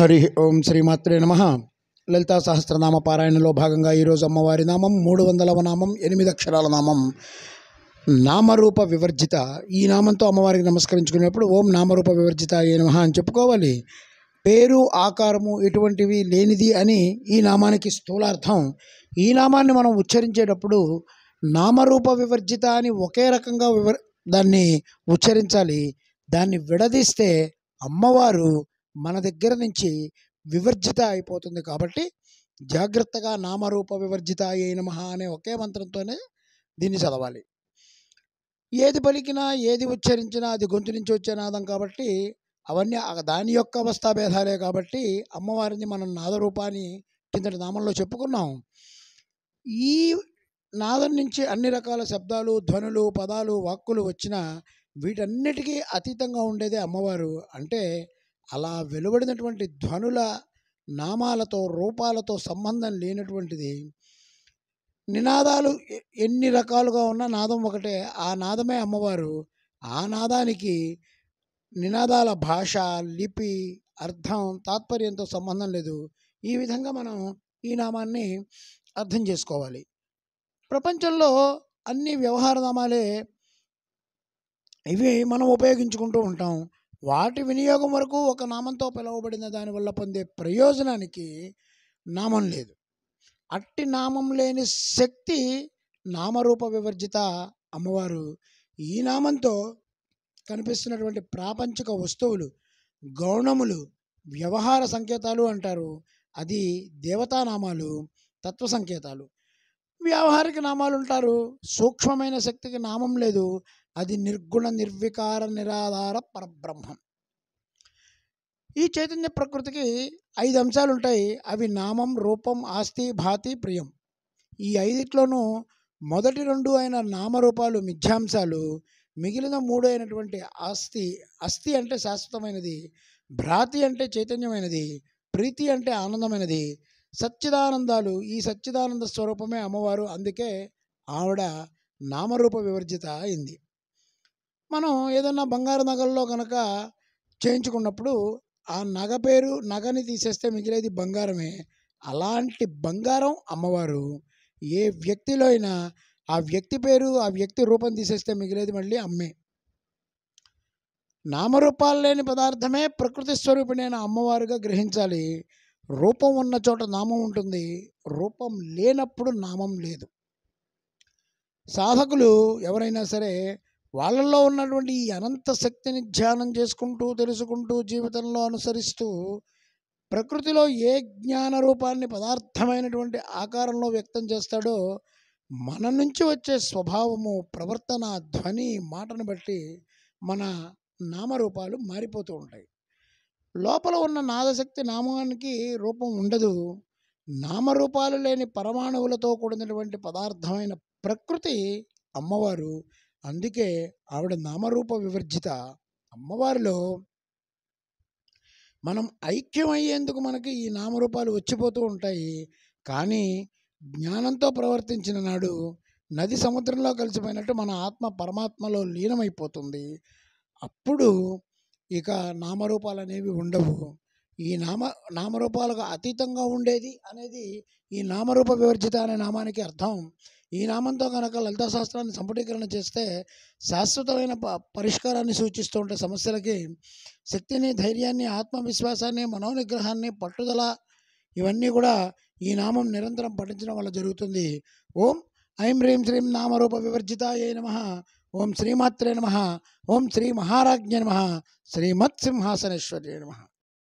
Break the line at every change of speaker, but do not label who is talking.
హరి ఓం శ్రీమాత్రే నమః. లలితా సహస్రనామ పారాయణలో భాగంగా ఈరోజు అమ్మవారి నామం 300వ నామం, 8 అక్షరాల నామం నామరూప వివర్జిత. ఈ నామంతో అమ్మవారికి నమస్కరించుకునేప్పుడు ఓం నామరూప వివర్జితాయే నమః అని చెప్పుకోవాలి. పేరు ఆకారము ఇటువంటివి లేనిది అని ఈ నామానికి స్థూలార్థం. ఈ నామాన్ని మనం ఉచ్చరించేటప్పుడు నామరూప వివర్జిత అని ఒకే రకంగా దాన్ని ఉచ్చరించాలి. దాన్ని విడదీస్తే అమ్మవారు మన దగ్గర నుంచి వివర్జిత అయిపోతుంది. కాబట్టి జాగ్రత్తగా నామరూప వివర్జితాయే నమః అనే ఒకే మంత్రంతోనే దీన్ని చదవాలి. ఏది పలికినా ఏది ఉచ్చరించినా అది గొంతు నుంచి వచ్చే నాదం కాబట్టి అవన్నీ దాని యొక్క అవస్థాభేదాలే. కాబట్టి అమ్మవారిని మనం నాదరూపాన్ని కిందటి నామంలో చెప్పుకున్నాం. ఈ నాదం నుంచి అన్ని రకాల శబ్దాలు, ధ్వనులు, పదాలు, వాక్కులు వచ్చినా వీటన్నిటికీ అతీతంగా ఉండేదే అమ్మవారు. అంటే అలా వెలువడినటువంటి ధ్వనుల నామాలతో, రూపాలతో సంబంధం లేనటువంటిది. నినాదాలు ఎన్ని రకాలుగా ఉన్నా నాదం ఒకటే. ఆ నాదమే అమ్మవారు. ఆ నాదానికి నినాదాల భాష, లిపి, అర్థం, తాత్పర్యంతో సంబంధం లేదు. ఈ విధంగా మనం ఈ నామాన్ని అర్థం చేసుకోవాలి. ప్రపంచంలో అన్ని వ్యవహార నామాలే ఇవి మనం ఉపయోగించుకుంటూ ఉంటాం. వాటి వినియోగం వరకు ఒక నామంతో పిలువబడిన దానివల్ల పొందే ప్రయోజనానికి నామం లేదు. అట్టి నామం లేని శక్తి నామరూప వివర్జిత అమ్మవారు. ఈ నామంతో కనిపిస్తున్నటువంటి ప్రాపంచిక వస్తువులు, గౌణములు, వ్యవహార సంకేతాలు అంటారు. అది దేవతానామాలు, తత్వ సంకేతాలు. వ్యావహారిక నామాలు ఉంటారు. సూక్ష్మమైన శక్తికి నామం లేదు. అది నిర్గుణ, నిర్వికార, నిరాధార పరబ్రహ్మం. ఈ చైతన్య ప్రకృతికి 5 అంశాలు ఉంటాయి. అవి నామం, రూపం, ఆస్తి, భాతి, ప్రియం. ఈ 5 మొదటి 2 అయిన నామరూపాలు మిథ్యాంశాలు. మిగిలిన 3 అయినటువంటి అస్థి అంటే శాశ్వతమైనది, భ్రాతి అంటే చైతన్యమైనది, ప్రీతి అంటే ఆనందమైనది, సచ్చిదానందాలు. ఈ సచ్చిదానంద స్వరూపమే అమ్మవారు. అందుకే ఆవిడ నామరూప వివర్జిత అయింది. మనం ఏదన్నా బంగారు నగల్లో కనుక చేయించుకున్నప్పుడు ఆ నగ పేరు, నగని తీసేస్తే మిగిలేది బంగారమే. అలాంటి బంగారం అమ్మవారు. ఏ వ్యక్తిలో అయినా ఆ వ్యక్తి పేరు, ఆ వ్యక్తి రూపం తీసేస్తే మిగిలేది మళ్ళీ అమ్మే. నామరూపాలు లేని పదార్థమే ప్రకృతి స్వరూపిణైన అమ్మవారుగా గ్రహించాలి. రూపం ఉన్న చోట నామం ఉంటుంది. రూపం లేనప్పుడు నామం లేదు. సాధకులు ఎవరైనా సరే వాళ్ళల్లో ఉన్నటువంటి ఈ అనంత శక్తిని ధ్యానం చేసుకుంటూ, తెలుసుకుంటూ, జీవితంలో అనుసరిస్తూ ప్రకృతిలో ఏ జ్ఞాన రూపాన్ని పదార్థమైనటువంటి ఆకారంలో వ్యక్తం చేస్తాడో మన నుంచి వచ్చే స్వభావము, ప్రవర్తన, ధ్వని, మాటను బట్టి మన నామరూపాలు మారిపోతూ ఉంటాయి. లోపల ఉన్న నాదశక్తి నామానికి రూపం ఉండదు. నామరూపాలు లేని పరమాణువులతో కూడినటువంటి పదార్థమైన ప్రకృతి అమ్మవారు. అందుకే ఆవిడ నామరూప వివర్జిత. అమ్మవారిలో మనం ఐక్యమయ్యేందుకు మనకి ఈ నామరూపాలు వచ్చిపోతూ ఉంటాయి. కానీ జ్ఞానంతో ప్రవర్తించిన నాడు నది సముద్రంలో కలిసిపోయినట్టు మన ఆత్మ పరమాత్మలో లీనమైపోతుంది. అప్పుడు ఇక నామరూపాలు అనేవి ఉండవు. ఈ నామరూపాలకు అతీతంగా ఉండేది అనేది ఈ నామరూప వివర్జిత అనే నామానికి అర్థం. ఈ నామంతో కనుక లలితా శాస్త్రాన్ని సంపుటీకరణ చేస్తే శాశ్వతమైన పరిష్కారాన్ని సూచిస్తూ ఉంటే సమస్యలకి శక్తిని, ధైర్యాన్ని, ఆత్మవిశ్వాసాన్ని, మనోనిగ్రహాన్ని, పట్టుదల ఇవన్నీ కూడా ఈ నామం నిరంతరం పఠించడం వల్ల జరుగుతుంది. ఓం ఐం హ్రీం శ్రీం నామరూప వివర్జితాయే నమః. ఓం శ్రీమాత్రే నమః. ఓం శ్రీ మహారాజ్ఞే నమః. శ్రీమత్ సింహాసనేశ్వర్యే నమః.